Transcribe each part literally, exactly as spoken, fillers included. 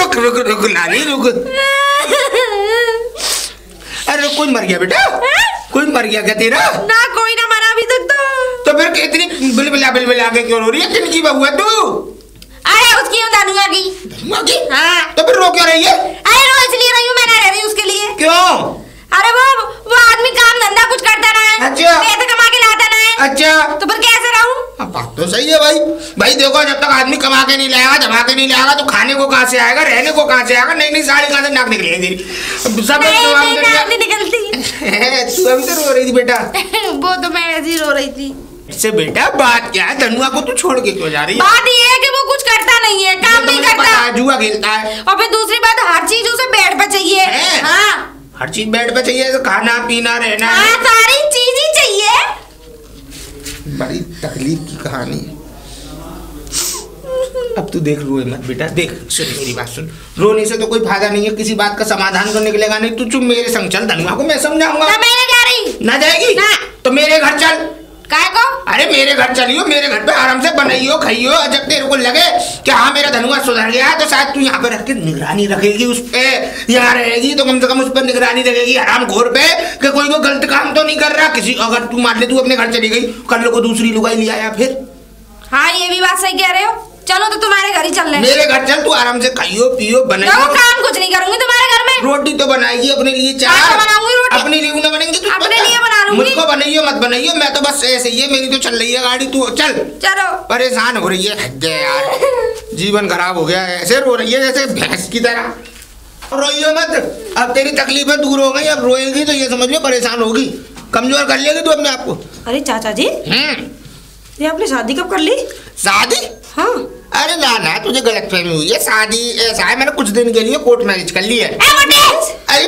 रुक रुक रुक लाली रुक। अरे कोई मर गया बेटा? कोई मर गया क्या तेरा? ना कोई ना मरा अभी तक तो। तो फिर इतनी बिलबिला बिलबिला के क्यों रो रही है? किनकी बहू है तू? अरे उसकी हूँ धनुआ की। धनुआ की? हाँ। तो फिर रो क्यों रही है? अरे रो इसलिए रही हूँ, मैं ना रह रही उसके लिए। क्यों? अरे वो वो आदमी काम धंधा कुछ करता ना है। अच्छा। पैसे कमा के लाता ना है। अच्छा। तो फिर कैसे रहूँ? बात तो सही है भाई। भाई देखो जब तक आदमी कमा के नहीं लाएगा, जमा के नहीं लाएगा तो खाने को कहाँ से आएगा, रहने को कहाँ से आएगा? नई नई साड़ी कहाँ से नाक निकलेगी तेरी? सब नाक नहीं निकलती। तू अभी तो रो रही थी बेटा। वो तो मैं ऐसी रो रही थी। इससे बेटा बात क्या है? धनुआ को तू छोड़ के क्यों जा रही है? बात ये है कि वो कुछ करता नहीं है, काम नहीं करता, जुआ खेलता है। और फिर दूसरी बात हर चीज उसे बेड पे चाहिए। हाँ। हर चीज बेड पे चाहिए, तो खाना पीना रहना। हाँ, सारी चीज ही चाहिए। बड़ी तकलीफ की कहानी है। अब तू देख रोए मत बेटा, देख सुन मेरी बात सुन। रोने से तो कोई फायदा नहीं है, किसी बात का समाधान तो निकलेगा नहीं। तू चुप मेरे संग चल, धनुआ को मैं समझाऊंगा। ना मैं नहीं जा रही। ना जाएगी? ना। तो मेरे घर चल। काय को? अरे मेरे घर चलियो, मेरे घर पे आराम से बनाइयो खाइयो। जब तेरे को लगे कि हाँ मेरा धनुआ सुधर गया तो शायद तू यहाँ पे रख के निगरानी रखेगी उस पे, यहाँ रहेगी तो कम से कम उस पर निगरानी रखेगी हराम घोर पे कि कोई को गलत काम तो नहीं कर रहा। किसी अगर तू मान ले तू अपने घर चली गई, कल को दूसरी लुगाई ले आया फिर। हाँ ये भी बात सही कह रहे हो। चलो तो तुम्हारे घर ही चल रहे। मेरे घर चल, तू आराम से खाइयो पियो बनाइयो। तो काम कुछ नहीं करूंगी तुम्हारे घर में। रोटी तो बनाएगी अपने लिए, चार बनाऊंगी रोटी। अपने लिए ना बनेंगी तू? अपने लिए बना लूंगी। मुझको बनाइयो मत बनाइयो, मैं तो बस ऐसे ही है। मेरी तो चल रही है गाड़ी, तू चल। चलो। परेशान हो रही है हद है यार, जीवन खराब हो गया है। ऐसे रो रही है जैसे भैंस की तरह। रोइयो मत, अब तेरी तकलीफें दूर हो गई। अब रोएगी तो ये समझ लो परेशान होगी, कमजोर कर लेगी तू अपने आप को। अरे चाचा जी, ये आपने शादी कब कर ली? शादी? हाँ। अरे ना ना तुझे गलतफहमी हुई है। शादी ऐसा है, मैंने कुछ दिन के लिए कोर्ट मैरिज कर ली है। अरे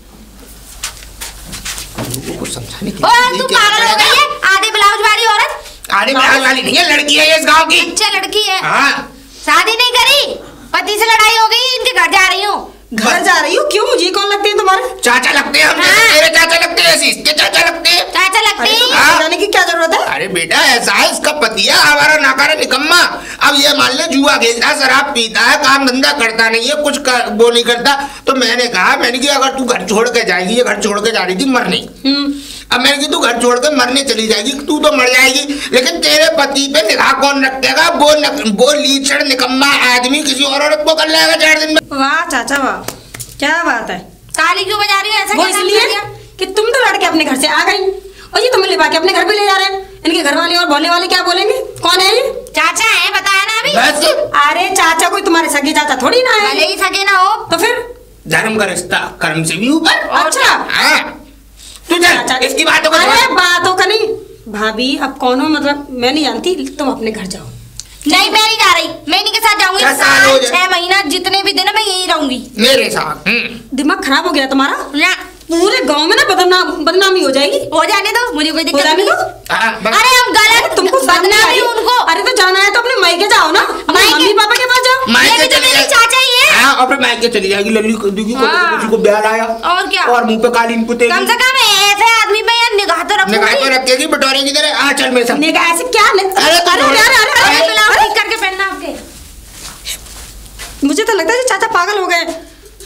कुछ समझाने की तू पागल हो गई है? आधे ब्लाउज वाली औरत। आधे ब्लाउज वाली नहीं है, लड़की है ये इस गांव की। अच्छा लड़की है। हाँ। शादी नहीं करी, पति से लड़ाई हो गई, इनके घर जा रही हूँ। घर जा रही हूँ? क्यों? मुझे कौन लगते हैं तुम्हारे? चाचा लगते हैं हम। हाँ। तेरे चाचा लगते हैं, इसके चाचा लगते हैं। चाचा लगते हैं। हाँ। जाने की क्या जरूरत है? अरे बेटा ऐसा है, इसका पति है हमारा नाकारा निकम्मा। अब ये मान ले जुआ खेलता है, शराब पीता है, काम धंधा करता नहीं है, कुछ कर, वो नहीं करता। तो मैंने कहा मैंने कि अगर तू घर छोड़ के जाएगी, ये घर छोड़ के जा रही थी मरने। अब मैंने कि तू घर छोड़ के मरने चली जाएगी, तू तो मर जाएगी, लेकिन तेरे पति पे निगाह कौन रखेगा? वो न, वो लीचड़ निकम्मा आदमी किसी और औरत को कर लेगा चार दिन में। वाह चाचा वाह, क्या बात है। ताली क्यों बजा रही हो? ऐसा वो इसलिए कि तुम तो लड़के अपने घर से आ गई और ये तुम्हें लिपा के अपने घर पे ले जा रहे हैं। इनके घर वाले और बोलने वाले क्या बोलेंगे? कौन है ये? चाचा है, बताया ना अभी। बस। अरे चाचा कोई तुम्हारे सगे चाचा थोड़ी ना है। भले ही सगे ना हो तो फिर धर्म का रिश्ता कर्म से भी ऊपर। अच्छा हाँ। तू चल, इसकी बातों का अरे बातों का नहीं भाभी, अब कौन हो मतलब मैं नहीं जानती, तुम अपने घर जाओ। नहीं मैं नहीं जा रही, मैं इन्हीं के साथ जाऊंगी। साल छह महीना जितने भी दिन मैं यही रहूंगी मेरे साथ। दिमाग खराब हो गया तुम्हारा? ना पूरे गांव में ना बदनाम बदनामी हो जाएगी। हो जाने दो, मुझे कोई दिक्कत नहीं। अरे हम गलत तुमको बदनामी उनको। अरे तो जाना है तो अपने मायके जाओ ना, मम्मी पापा के पास जाओ। मायके तो मेरे चाचा ही है। हाँ, और फिर मायके चली जाएगी। लल्ली दीदी को किसी को ब्याह लाया और क्या, और मुंह पे कालीन पुतेगी। कम से कम ऐसे आदमी पे यार निगाह तो रखूंगी। निगाह तो रखेगी बटोरे की तरह। हाँ चल मेरे साथ। निगाह ऐसे क्या? अरे अरे ब्लाउज ठीक करके पहनना आपके। मुझे तो लगता है चाचा पागल हो गए।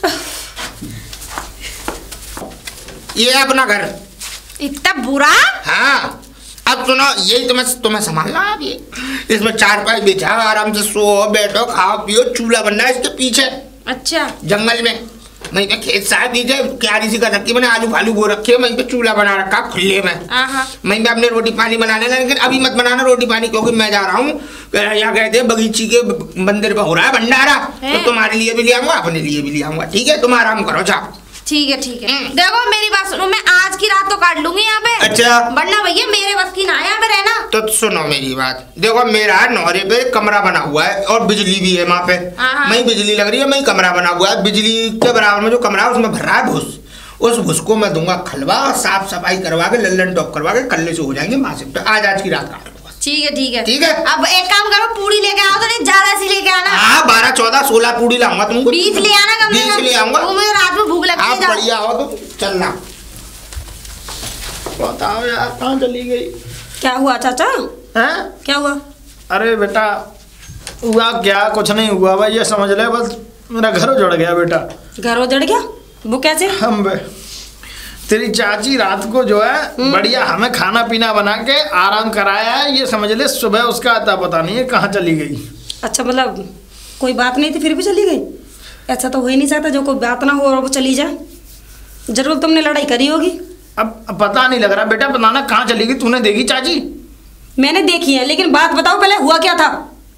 ये अपना घर इतना बुरा। हाँ अब सुनो, यही तुम्हें तुम्हें संभालना है। ये इसमें चार पाई बिछा, आराम से सो बैठो खाओ पियो। चूल्हा बनना है इसके पीछे। अच्छा। जंगल में वहीं पे खेत सा पीछे क्यारी सी कर रखी, मैंने आलू फालू वो रखे, वहीं पे चूल्हा बना रखा खुले में। वहीं पे अपने रोटी पानी बना लेना, लेकिन अभी मत बनाना रोटी पानी, क्योंकि मैं जा रहा हूँ यहाँ कहते हैं बगीची के मंदिर पे हो रहा है भंडारा, तो तुम्हारे लिए भी ले आऊंगा अपने लिए भी ले आऊंगा। ठीक है तुम आराम करो जाओ। ठीक है ठीक है। देखो मेरी बात सुनो, मैं आज की रात तो काट लूंगी यहाँ पे। अच्छा। वरना भैया मेरे बस की ना है यहाँ पे रहना। तो सुनो मेरी बात, देखो मेरा नौरे पे कमरा बना हुआ है और बिजली भी है वहाँ पे। वहीं बिजली लग रही है, वहीं कमरा बना हुआ है। बिजली के बराबर में जो कमरा है उसमें भर रहा है भूस। उस भूस को मैं दूंगा खलवा और साफ सफाई करवा के लल्लन टॉप करवा के कल्ले से हो जाएंगे मासिक। तो आज आज की रात काट लो। ठीक है ठीक है ठीक है। अब एक काम करो, पूरी लेके आओ तो नहीं ज्यादा सी लेके आना। हाँ बारह चौदह सोलह पूरी लाऊंगा तुमको। बीस ले आना कम से कम। बीस ले आऊंगा। मुझे रात में भूख लगती है। आप बढ़िया हो तो चलना। बताओ यार कहाँ चली गई? क्या हुआ चाचा? हैं? क्या हुआ? अरे बेटा हुआ क्या, कुछ नहीं हुआ भाई, ये समझ ले बस मेरा घर उजड़ गया बेटा। घर उजड़ गया? वो कैसे? हम बे तेरी चाची रात को जो है बढ़िया हमें खाना पीना बना के आराम कराया है, ये समझ ले सुबह उसका आता पता नहीं है कहाँ चली गई। अच्छा मतलब कोई बात नहीं थी फिर भी चली गई? ऐसा तो हो ही नहीं सकता जो कोई बात ना हो और वो चली जाए। जरूर तुमने लड़ाई करी होगी। अब पता नहीं लग रहा बेटा, बताना कहाँ चली गई। तूने देखी चाची? मैंने देखी है, लेकिन बात बताओ पहले हुआ क्या था?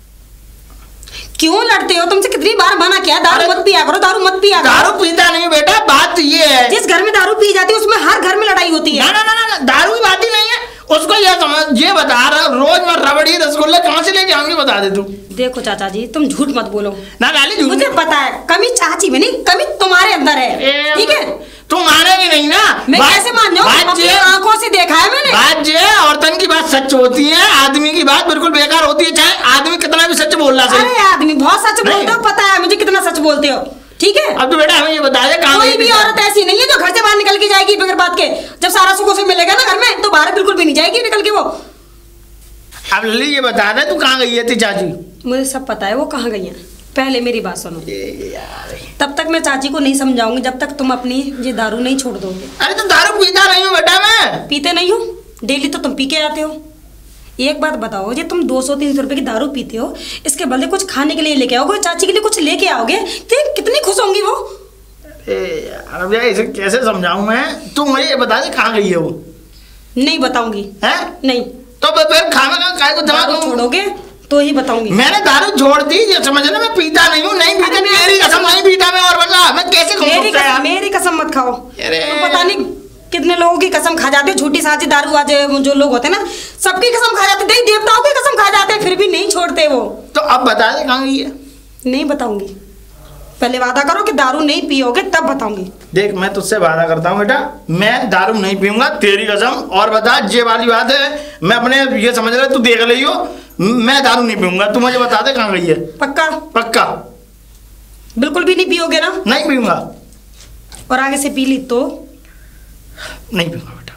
क्यों लड़ते हो? तुमसे कितनी बार मना किया दारू मत पिया करो, दारू मत पिया करो। दारू पीता नहीं बेटा, बात ये है जिस घर में दारू पी जाती है उसमें हर घर में लड़ाई होती है। ना ना ना ना दारू की बात ही नहीं है। उसको ये समझ, ये बता रहा रोज मैं रबड़ी रसगुल्ले कहाँ से लेके आऊंगी बता दे तू। देखो चाचा जी तुम झूठ मत बोलो ना लाली, झूठ मुझे पता है कमी चाची में नहीं, कमी तुम्हारे अंदर है। ठीक है तू मानेगी नहीं ना। मैं कैसे मान जाऊं? अपनी आंखों से देखा है मैंने। बात ये है औरतन की बात सच होती है, आदमी की बात बिल्कुल बेकार होती है, चाहे आदमी कितना भी सच बोलना चाहिए। अरे आदमी बहुत सच बोलते हो, पता है मुझे कितना सच बोलते हो। ठीक है अब तो बेटा हमें ये बता दे कहाँ कोई भी औरत ऐसी नहीं है जो घर से बाहर निकल के जाएगी बगैर बात के। जब सारा सुख उसे मिलेगा ना घर में तो बाहर बिल्कुल भी नहीं जाएगी निकल के वो। अब लली ये बता दे तू कहाँ गई है थी चाची? मुझे सब पता है वो कहाँ गई है। पहले मेरी बात सुनो, तब तक मैं चाची को नहीं समझाऊंगी जब तक तुम अपनी ये दारू नहीं छोड़ दोगे। अरे तो दारू पीता नहीं हूँ बेटा मैं। पीते नहीं हो? डेली तो तुम पी के आते हो। एक बात बताओ, ये तुम दो सौ तीन सौ रुपए की दारू पीते हो, इसके बदले कुछ खाने के लिए लेके आओगे, चाची के लिए कुछ लेके आओगे तो कितनी खुश होंगी वो। यार अब यार इसे कैसे समझाऊं मैं? तू मुझे ये बता दे कहाँ गई है वो? नहीं बताऊंगी। है नहीं तो फिर खाना का काय को दारू छोड़ोगे तो ही बताऊंगी। मैंने दारू छोड़ दी, ये समझ ना मैं पीता नहीं हूँ। नहीं पीता मेरी कसम नहीं पीता मैं, और बता मैं कैसे खाऊं? मेरी कसम, मेरी कसम मत खाओ। तो पता नहीं कितने लोगों की कसम खा जाते, झूठी साची दारू आज जो लोग होते हैं ना सबकी कसम खा जाते, देवी देवताओं की कसम खा जाते, फिर भी नहीं छोड़ते वो। तो अब बता दे कहाँ गई है? नहीं बताऊंगी, पहले वादा करो कि दारू नहीं पियोगे तब बताऊंगी। देख मैं तुझसे वादा करता हूँ बेटा, मैं दारू नहीं पीऊंगा तेरी कसम। और बता ये वाली बात है, मैं अपने ये समझ रहा तू देख रही हो, मैं दारू नहीं पीऊंगा। तू मुझे बता दे कहाँ गई है? पक्का? पक्का। बिल्कुल भी नहीं पियोगे ना? नहीं पीऊंगा। और आगे से पी ली तो? नहीं पीऊंगा बेटा।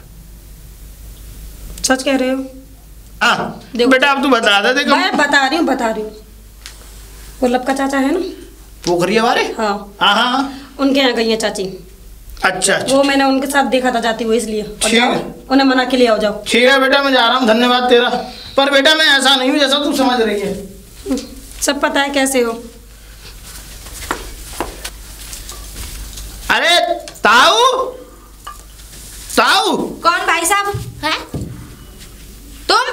सच कह रहे हो? हाँ बेटा अब तू बता दे। देखो मैं बता रही हूँ बता रही हूँ गुलाब का चाचा है ना पोखरी हमारे? हाँ हाँ हाँ उनके यहाँ गई है चाची। अच्छा अच्छा वो मैंने उनके साथ देखा था जाती हुई, इसलिए उन्हें मना के लिए आओ जाओ। ठीक है बेटा मैं जा रहा हूँ, धन्यवाद तेरा। पर बेटा मैं ऐसा नहीं हूँ जैसा तू समझ रही है। सब पता है कैसे हो। अरे ताऊ ताऊ। कौन भाई साहब हैं? तुम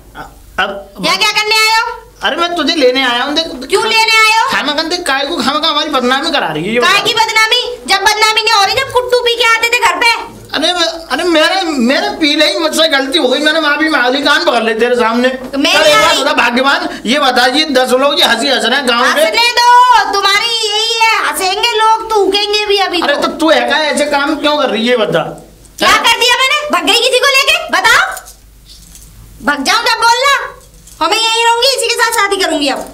अब यहाँ क्या करने आए हो? अरे मैं तुझे लेने आया हूँ। देख क्यों लेने आए हो? खाना खाते काय को खाना का हमारी बदनामी करा रही है। काय की बदनामी? जब बदनामी नहीं हो रही जब कुट्टू पी के आते थे घर पे। अरे अरे मेरे मेरे पी नहीं, मुझसे गलती हो गई, मैंने माफी मांग ली, कान पकड़ ले तेरे सामने। तो मेरे बात होता भाग्यवान ये बता जी दस लोग ये हंसी हंस रहे हैं गाँव में। हंसने दो, तुम्हारी यही है, हंसेंगे लोग तो उगेंगे भी अभी। अरे तो तू है ऐसे काम क्यों कर रही है बता? क्या कर दिया मैंने? भग गई किसी को लेके? बताओ। भग जाऊं जब बोलना, और मैं यहीं रहूंगी, इसी के साथ शादी करूंगी अब।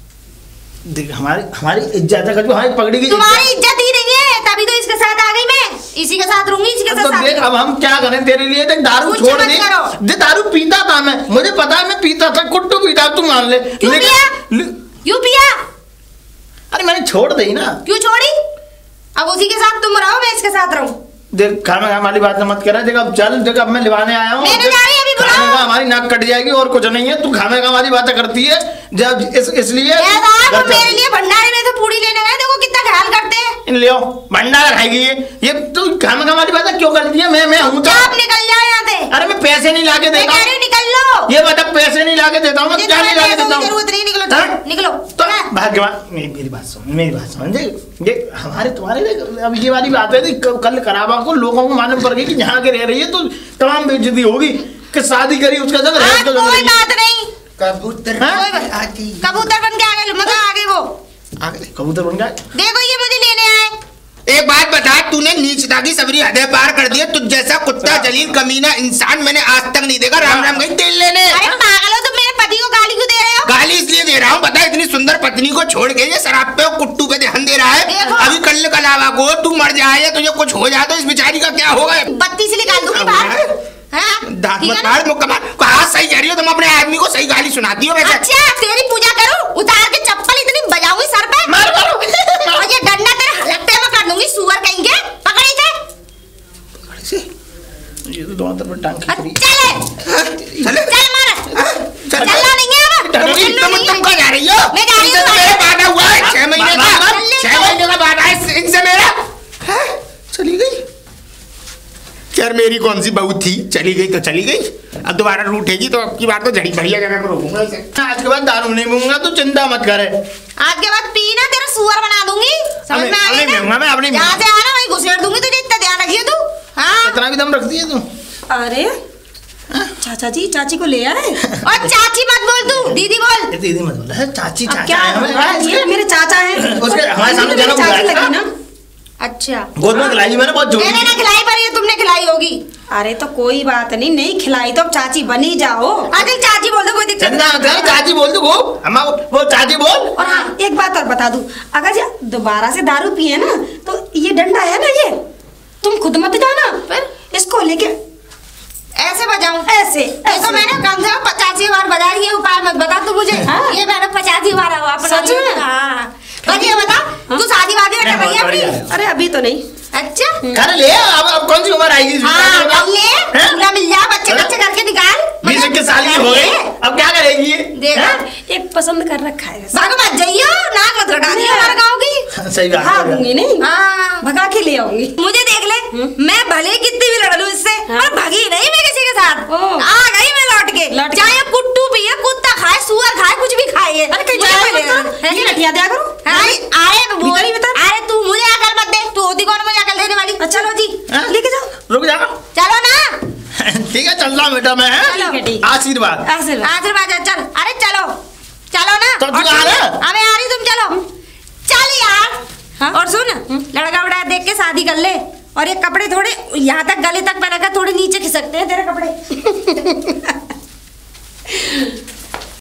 देख हमारी हमारी इज्जत है, हमारी पगड़ी की तुम्हारी इज्जत ही नहीं है, तभी तो इसके साथ आ गई मैं, इसी के साथ रहूंगी, इसी के साथ। तो देख अब हम क्या करें तेरे लिए? देख दारू छोड़ दे, दे दारू पीता था मैं, मुझे पता है मैं पीता था, कुट्टू पीता, तू मान ले। क्यों पिया? क्यों पिया? अरे मैंने छोड़ दी ना। क्यों छोड़ी? अब उसी के साथ तुम रहो, मैं इसके साथ रहूं। देख खाना हमारी बात मत करा। देख अब चल, देख अब मैं लिवाने आया हूँ, हमारी नाक कट जाएगी और कुछ नहीं है। तू खाने का हमारी बातें करती है जब इस, इसलिए मेरे लिए भंडारे में से पूड़ी लेने गए, देखो कितना ख्याल करते हैं। इन लियो भंडारा खाएगी ये ये तू खाने का हमारी बातें क्यों करती है? मैं मैं हूँ तो आप निकल जाओ यहाँ से। अरे मैं पैसे नहीं लाके देता हूँ। निकल लो। ये बता पैसे नहीं लाके देता हूँ, मैं क्या नहीं लाके देता हूँ? जरूरत नहीं, निकलो निकलो। तो भाग्यवान मेरी बात सुन, मेरी बात समझ। ये हमारे तुम्हारे अब ये वाली बात है, कल करावा को लोगों को मालूम पड़ गई कि यहाँ के रह रही है तो तमाम बेइज्जती होगी कि शादी करी उसका जगह रह तो कोई बात नहीं। कबूतर कबूतर बन के आ गए, मतलब आ गए वो आ गए कबूतर बन गए। देखो ये मुझे लेने आए। एक बात बता, तूने नीचता की सबरी हदें पार कर दी है। तुझ जैसा कुत्ता जलील कमीना इंसान मैंने आज तक नहीं देखा। राम राम गई तेल लेने। अरे पागल हो तुम, मेरे पति को गाली क्यों दे रहे हो? गाली इसलिए दे रहा हूँ, पता है इतनी सुंदर पत्नी को छोड़ के ये शराब पे और कुट्टू पे ध्यान दे रहा है। अभी कल कलावा को तू मर जाए या तुझे कुछ हो जाए तो इस बेचारी का क्या होगा? बत्ती से निकाल दूंगी बाहर। दांत मत मार, मुक्का मार। कहाँ सही कह रही हो तुम, अपने आदमी को सही गाली सुनाती हो वैसे। अच्छा तेरी पूजा करूं, उतार के चप्पल इतनी बजाऊंगी सर पे। मार मारो टांग खींच रही है। चले चले चल मारा चल चलना नहीं है अब तुम तुम तुम कहाँ जा रही हो? मैं जा रही हूँ। इनसे तो मेरा वादा हुआ है छह महीने का चलने छह दो। महीने का वादा है इनसे मेरा। हैं? चली गई यार, मेरी कौन सी बहू थी, चली गई तो चली गई, अब दोबारा रूठेगी तो अब की बार तो झड़ी बढ़िया जगह पर रोकूंगा इसे। आज के बाद दारू नहीं पीऊंगा तो चिंता मत करे। आज के बाद पी ना तेरा सुअर बना दूंगी, समझ में आ अपनी गई पीऊंगा मैं, अपनी ना? जहाँ से आना वहीं घुसेड़ दूंगी तुझे, इतना ध्यान रखिए तू। हाँ इतना भी दम रखती है तू। अरे चाचा जी चाची को ले आए। और चाची मत बोल तू, दीदी बोल। ये दीदी मत बोल, है चाची अब चाचा क्या है हमें। हाँ, ये मेरे चाचा हैं। उसके हमारे सामने मेरी जन्म हुआ चाची है। लगी ना। अच्छा गोद में खिलाई मैंने बहुत जोर मैंने ना खिलाई पर ये तुमने खिलाई होगी। अरे तो कोई बात नहीं, नहीं खिलाई तो अब चाची बनी जाओ। अरे चाची बोल दो, कोई दिक्कत चंदा नहीं। मत कर, चाची बोल दू खूब, अम्मा वो चाची बोल। और हाँ एक बात और बता दूं, अगर ये दोबारा से दारू पिए ना तो ये डंडा है ना, ये तुम खुद मत जाना, फिर इसको लेके ऐसे बजाऊं? ऐसे ये तो ऐसे। मैंने कम से कम पचासी बार बजा रही है, उपाय मत बता तू मुझे। हाँ। ये मैंने पचासी बार हुआ अपना। सच में? हाँ बस ये बता, तू शादी वादी में कर रही है बढ़िया अपनी? है। अरे अभी तो नहीं। अच्छा कर ले, अब अब कौन सी उम्र आएगी? हाँ कर ले, हैं? पूरा मिल जा, बच्चे हैं? बच्चे करके निकाल। बीस इक्कीस साल की हो गई, अब क्या करेगी ये? देखा हैं? एक पसंद कर रखा है वैसे। भागो मत जाइयो, नाक मत रटा दियो हमारे गाँव की। सही बात है। भागूंगी नहीं, हाँ भगा के ले आऊंगी। मुझे देख ले, मैं भले कितनी भी लड़ लूं इससे, हाँ। पर भगी नहीं मैं किसी के साथ। ओ। आ गई मैं लौट के, लौट के। चाहे कुट्टू पिए, कुत्ता खाए, सुअर खाए, कुछ भी खाए। अरे कहीं मुझे जाए कोई मत लेना ना, है ये नहीं। लठिया दिया करो। अरे अरे बोल भीतर ही बता। अरे तू मुझे अकल मत दे, तू होती कौन मुझे अकल देने वाली? चलो जी हाँ? लेके जाओ। रुक जा। चलो ना, ठीक है चल रहा बेटा मैं, हैं? ठीक है, ठीक है। आशीर्वाद। आशीर्वाद। आशीर्वाद है, चल। अरे चलो चलो ना। तो तू और आ सुन, रहा? अबे आ रही, तुम चलो। चल यार। हाँ? और सुन, लड़का बड़ा देख के शादी कर ले, और ये कपड़े थोड़े यहाँ तक गले तक पहना कर, थोड़े नीचे खिसकते हैं तेरे कपड़े।